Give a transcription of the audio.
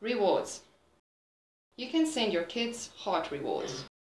Rewards. You can send your kids heart rewards.